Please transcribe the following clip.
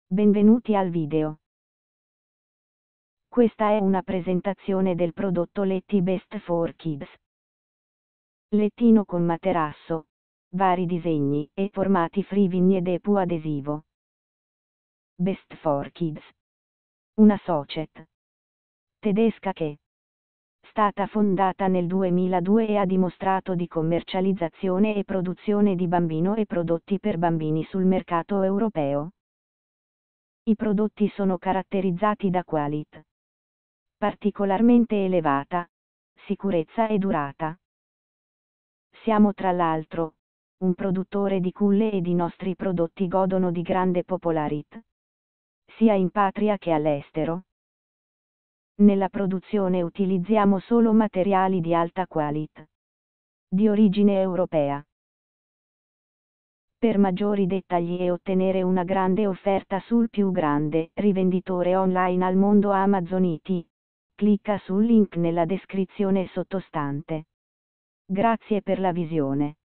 Benvenuti al video. Questa è una presentazione del prodotto Letti Best for Kids. Lettino con materasso, vari disegni e formati free vignette e adesivo. Best for Kids. Una società tedesca che stata fondata nel 2002 e ha dimostrato di commercializzazione e produzione di bambino e prodotti per bambini sul mercato europeo. I prodotti sono caratterizzati da qualità particolarmente elevata, sicurezza e durata. Siamo tra l'altro un produttore di culle ed i nostri prodotti godono di grande popolarità, sia in patria che all'estero. Nella produzione utilizziamo solo materiali di alta qualità, di origine europea. Per maggiori dettagli e ottenere una grande offerta sul più grande rivenditore online al mondo Amazon IT, clicca sul link nella descrizione sottostante. Grazie per la visione.